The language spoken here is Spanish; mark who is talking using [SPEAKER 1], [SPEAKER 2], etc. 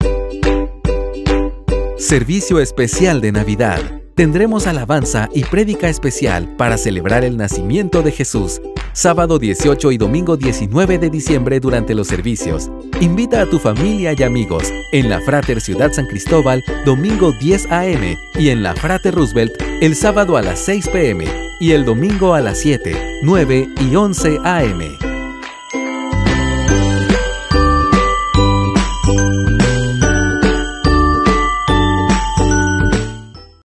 [SPEAKER 1] Servicio especial de Navidad. Tendremos alabanza y prédica especial para celebrar el nacimiento de Jesús. Sábado 18 y domingo 19 de diciembre durante los servicios. Invita a tu familia y amigos en la Frater Ciudad San Cristóbal, domingo 10 a.m. y en la Frater Roosevelt el sábado a las 6 p.m. y el domingo a las 7, 9 y 11 a.m.